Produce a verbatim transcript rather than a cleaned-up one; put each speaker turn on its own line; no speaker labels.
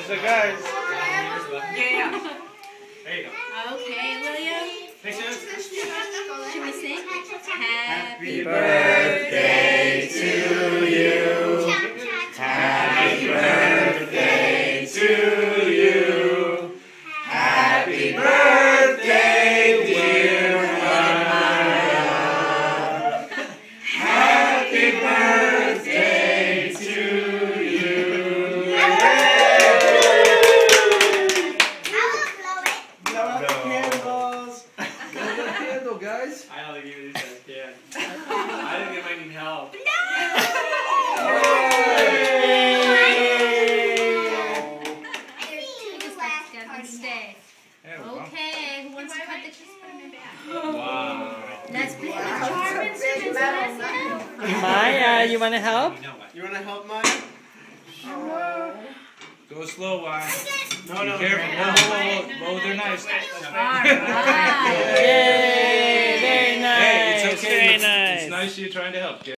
the guys.
Yeah.
There you go.
Okay, William.
Hey, Suze.
Should we sing? Happy
birthday to you. Happy birthday to you. Happy birthday, dear Maya. Happy birthday to you. Blow out the candles. Blow out the candle, guys.
I don't think you guys can. I think they might need help.
Stay. Okay, who wants to cut the cheese?
Wow.
Let's play the charm instruments.
Maya, you want to help?
You know what?
You want to help, Maya?
Go slow, Why?
No,
Be
no,
careful.
no.
Whoa, whoa, whoa, whoa. They're nice.
All right.
Yay! Very nice.
Hey, it's okay.
Very
It's,
nice.
it's nice you're trying to help, kid.